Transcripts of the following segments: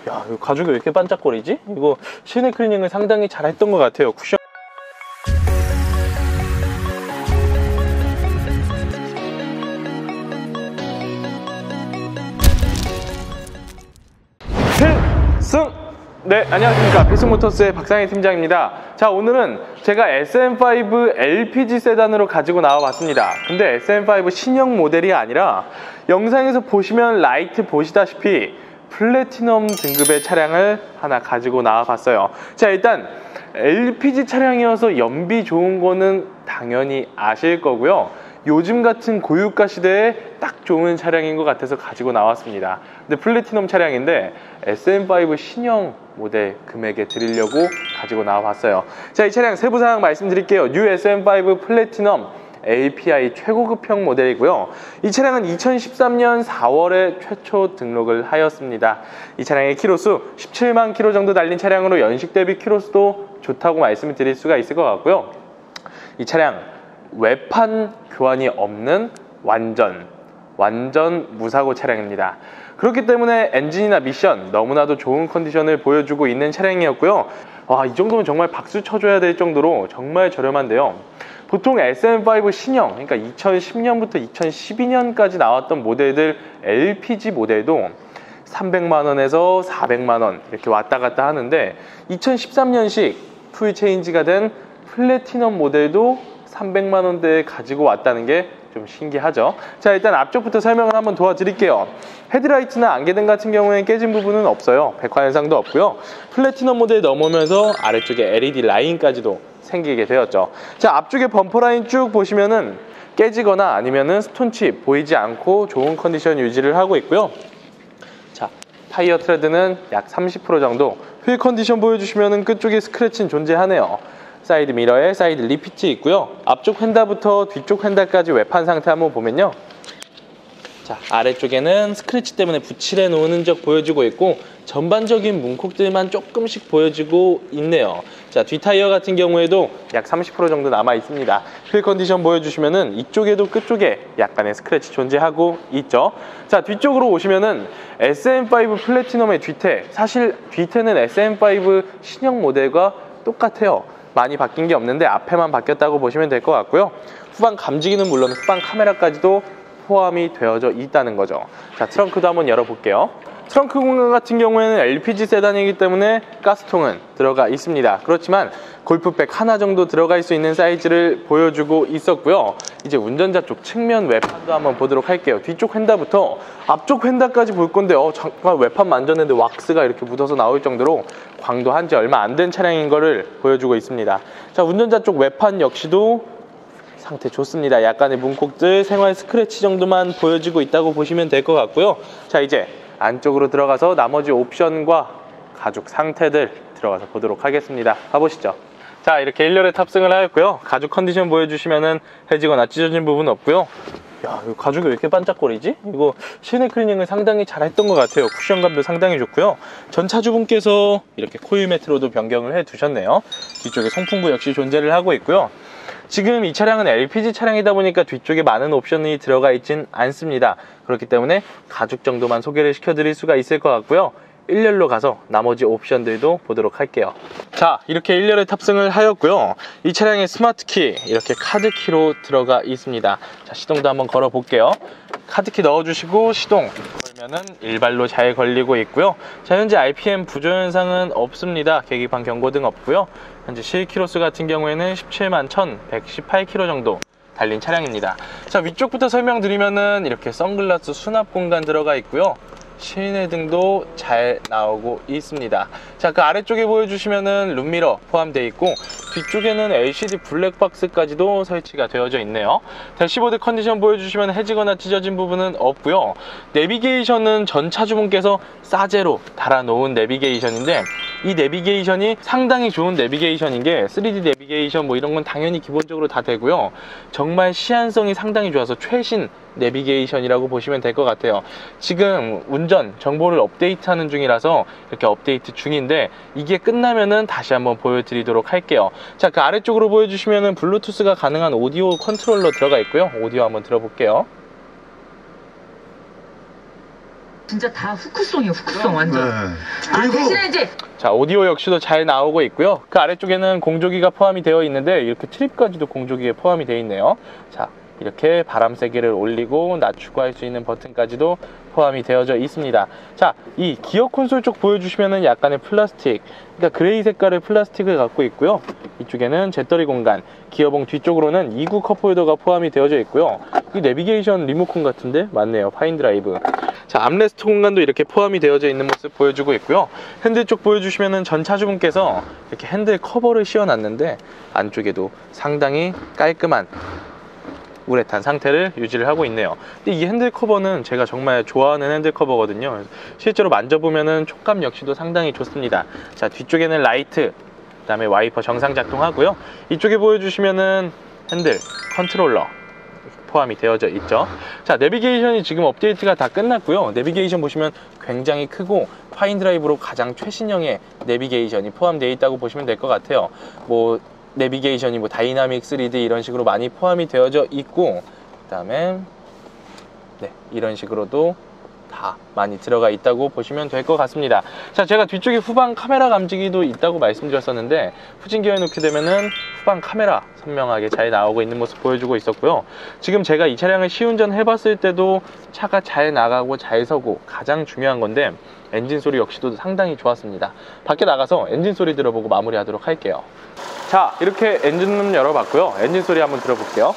야, 이거 가죽이 왜 이렇게 반짝거리지? 이거 실내 클리닝을 상당히 잘 했던 것 같아요. 쿠션 필승! 네, 안녕하십니까. 필승모터스의 박상희 팀장입니다. 자, 오늘은 제가 SM5 LPG 세단으로 가지고 나와봤습니다. 근데 SM5 신형 모델이 아니라 영상에서 보시면 라이트 보시다시피 플래티넘 등급의 차량을 하나 가지고 나와봤어요. 자, 일단 LPG 차량이어서 연비 좋은 거는 당연히 아실 거고요. 요즘 같은 고유가 시대에 딱 좋은 차량인 것 같아서 가지고 나왔습니다. 근데 플래티넘 차량인데 SM5 신형 모델 금액에 드리려고 가지고 나와봤어요. 자, 이 차량 세부사항 말씀드릴게요. 뉴 SM5 플래티넘 API 최고급형 모델이고요. 이 차량은 2013년 4월에 최초 등록을 하였습니다. 이 차량의 키로수 17만 킬로 정도 달린 차량으로 연식 대비 키로수도 좋다고 말씀을 드릴 수가 있을 것 같고요. 이 차량 외판 교환이 없는 완전 무사고 차량입니다. 그렇기 때문에 엔진이나 미션 너무나도 좋은 컨디션을 보여주고 있는 차량이었고요. 와, 이 정도면 정말 박수 쳐줘야 될 정도로 정말 저렴한데요. 보통 SM5 신형, 그러니까 2010년부터 2012년까지 나왔던 모델들 LPG 모델도 300만원에서 400만원 이렇게 왔다 갔다 하는데 2013년식 풀 체인지가 된 플래티넘 모델도 300만원대에 가지고 왔다는 게 좀 신기하죠. 자, 일단 앞쪽부터 설명을 한번 도와드릴게요. 헤드라이트나 안개등 같은 경우에는 깨진 부분은 없어요. 백화 현상도 없고요. 플래티넘 모델 넘으면서 아래쪽에 LED 라인까지도 생기게 되었죠. 자, 앞쪽에 범퍼 라인 쭉 보시면은 깨지거나 아니면은 스톤칩 보이지 않고 좋은 컨디션 유지를 하고 있고요. 자, 타이어 트레드는 약 30% 정도. 휠 컨디션 보여주시면은 끝쪽에 스크래치는 존재하네요. 사이드 미러에 사이드 리피트 있고요. 앞쪽 휀다부터 뒤쪽 휀다까지 외판 상태 한번 보면요. 자, 아래쪽에는 스크래치 때문에 붙일해 놓은 흔적 보여주고 있고 전반적인 문콕들만 조금씩 보여지고 있네요. 자, 뒷타이어 같은 경우에도 약 30% 정도 남아 있습니다. 휠 컨디션 보여주시면은 이쪽에도 끝쪽에 약간의 스크래치 존재하고 있죠. 자, 뒤쪽으로 오시면은 SM5 플래티넘의 뒤태, 사실 뒤태는 SM5 신형 모델과 똑같아요. 많이 바뀐 게 없는데 앞에만 바뀌었다고 보시면 될 것 같고요. 후방 감지기는 물론 후방 카메라까지도 포함이 되어져 있다는 거죠. 자, 트렁크도 한번 열어볼게요. 트렁크 공간 같은 경우에는 LPG 세단이기 때문에 가스통은 들어가 있습니다. 그렇지만 골프백 하나 정도 들어갈 수 있는 사이즈를 보여주고 있었고요. 이제 운전자 쪽 측면 외판도 한번 보도록 할게요. 뒤쪽 휀다부터 앞쪽 휀다까지 볼 건데 잠깐 외판 만졌는데 왁스가 이렇게 묻어서 나올 정도로 광도한 지 얼마 안 된 차량인 거를 보여주고 있습니다. 자, 운전자 쪽 외판 역시도 상태 좋습니다. 약간의 문콕들, 생활 스크래치 정도만 보여지고 있다고 보시면 될 것 같고요. 자, 이제 안쪽으로 들어가서 나머지 옵션과 가죽 상태들 들어가서 보도록 하겠습니다. 가보시죠. 자, 이렇게 1열에 탑승을 하였고요. 가죽 컨디션 보여주시면은 해지거나 찢어진 부분 없고요. 야, 이거 가죽이 왜 이렇게 반짝거리지? 이거 실내 클리닝을 상당히 잘 했던 것 같아요. 쿠션감도 상당히 좋고요. 전 차주분께서 이렇게 코일 매트로도 변경을 해 두셨네요. 뒤쪽에 송풍구 역시 존재를 하고 있고요. 지금 이 차량은 LPG 차량이다 보니까 뒤쪽에 많은 옵션이 들어가 있진 않습니다. 그렇기 때문에 가죽 정도만 소개를 시켜드릴 수가 있을 것 같고요. 1열로 가서 나머지 옵션들도 보도록 할게요. 자, 이렇게 1열에 탑승을 하였고요. 이 차량의 스마트키 이렇게 카드키로 들어가 있습니다. 자, 시동도 한번 걸어 볼게요. 카드키 넣어주시고 시동 걸면은 일발로 잘 걸리고 있고요. 자, 현재 RPM 부조현상은 없습니다. 계기판 경고등 없고요. 현재 실키로수 같은 경우에는 17만 1118km 정도 달린 차량입니다. 자, 위쪽부터 설명드리면은 이렇게 선글라스 수납 공간 들어가 있고요. 실내등도 잘 나오고 있습니다. 자, 그 아래쪽에 보여주시면은 룸미러 포함되어 있고 뒤쪽에는 LCD 블랙박스까지도 설치가 되어져 있네요. 대시보드 컨디션 보여주시면 해지거나 찢어진 부분은 없고요. 내비게이션은 전 차주분께서 싸제로 달아놓은 내비게이션인데 이 내비게이션이 상당히 좋은 내비게이션인 게 3D 내비게이션 뭐 이런 건 당연히 기본적으로 다 되고요. 정말 시한성이 상당히 좋아서 최신 내비게이션이라고 보시면 될 것 같아요. 지금 운전 정보를 업데이트하는 중이라서 이렇게 업데이트 중인데 이게 끝나면은 다시 한번 보여드리도록 할게요. 자, 그 아래쪽으로 보여주시면은 블루투스가 가능한 오디오 컨트롤러 들어가 있고요. 오디오 한번 들어볼게요. 진짜 다 후크송이에요, 후크송 완전. 네. 아, 그리고 대신에 이제 자, 오디오 역시도 잘 나오고 있고요. 그 아래쪽에는 공조기가 포함이 되어 있는데 이렇게 트립까지도 공조기에 포함이 되어 있네요. 자, 이렇게 바람 세기를 올리고 낮추고 할 수 있는 버튼까지도 포함이 되어져 있습니다. 자, 이 기어 콘솔 쪽 보여주시면은 약간의 플라스틱, 그러니까 그레이 색깔의 플라스틱을 갖고 있고요. 이쪽에는 재떨이 공간, 기어봉 뒤쪽으로는 2구 컵홀더가 포함이 되어져 있고요. 이 내비게이션 리모컨 같은데 맞네요. 파인드라이브. 자, 암레스트 공간도 이렇게 포함이 되어져 있는 모습 보여주고 있고요. 핸들 쪽 보여주시면은 전 차주분께서 이렇게 핸들 커버를 씌워놨는데 안쪽에도 상당히 깔끔한 우레탄 상태를 유지를 하고 있네요. 근데 이 핸들 커버는 제가 정말 좋아하는 핸들 커버거든요. 실제로 만져보면은 촉감 역시도 상당히 좋습니다. 자, 뒤쪽에는 라이트, 그 다음에 와이퍼 정상 작동하고요. 이쪽에 보여주시면은 핸들, 컨트롤러 포함이 되어져 있죠. 자, 내비게이션이 지금 업데이트가 다 끝났고요. 내비게이션 보시면 굉장히 크고 파인드라이브로 가장 최신형의 내비게이션이 포함되어 있다고 보시면 될 것 같아요. 뭐 내비게이션이 뭐 다이나믹 3D 이런 식으로 많이 포함이 되어져 있고, 그 다음에 네, 이런 식으로도 다 많이 들어가 있다고 보시면 될 것 같습니다. 자, 제가 뒤쪽에 후방 카메라 감지기도 있다고 말씀드렸었는데 후진기어에 놓게 되면은 후방 카메라 선명하게 잘 나오고 있는 모습 보여주고 있었고요. 지금 제가 이 차량을 시운전 해봤을 때도 차가 잘 나가고 잘 서고 가장 중요한 건데 엔진 소리 역시도 상당히 좋았습니다. 밖에 나가서 엔진 소리 들어보고 마무리하도록 할게요. 자, 이렇게 엔진룸 열어봤고요. 엔진 소리 한번 들어볼게요.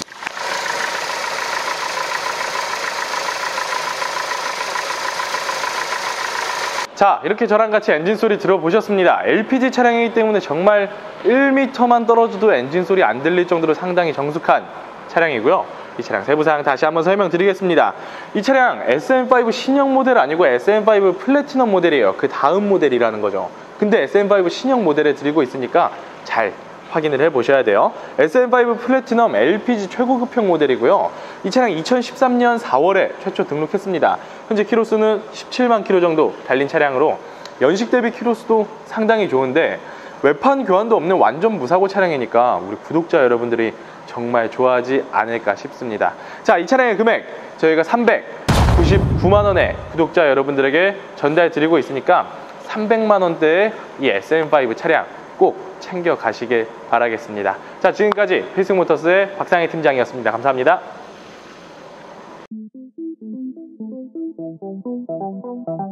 자, 이렇게 저랑 같이 엔진 소리 들어보셨습니다. LPG 차량이기 때문에 정말 1m만 떨어져도 엔진 소리 안 들릴 정도로 상당히 정숙한 차량이고요. 이 차량 세부사항 다시 한번 설명드리겠습니다. 이 차량 SM5 신형 모델 아니고 SM5 플래티넘 모델이에요. 그 다음 모델이라는 거죠. 근데 SM5 신형 모델에 드리고 있으니까 잘 확인을 해 보셔야 돼요. SM5 플래티넘 LPG 최고급형 모델이고요. 이 차량 2013년 4월에 최초 등록했습니다. 현재 키로수는 17만 킬로 정도 달린 차량으로 연식 대비 키로수도 상당히 좋은데 외판 교환도 없는 완전 무사고 차량이니까 우리 구독자 여러분들이 정말 좋아하지 않을까 싶습니다. 자, 이 차량의 금액 저희가 399만원에 구독자 여러분들에게 전달 드리고 있으니까 300만원대의 이 SM5 차량 꼭 챙겨 가시길 바라겠습니다. 자, 지금까지 필승모터스의 박상희 팀장이었습니다. 감사합니다.